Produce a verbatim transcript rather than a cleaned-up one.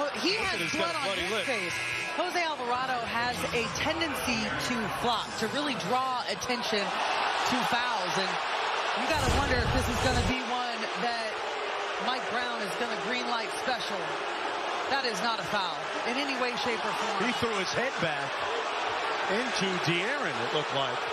he has blood on his lip. face. Jose Alvarado has a tendency to flop, to really draw attention to fouls. And you got to wonder if this is going to be one that Mike Brown is going to green light special. That is not a foul in any way, shape, or form. He threw his head back into De'Aaron, it looked like.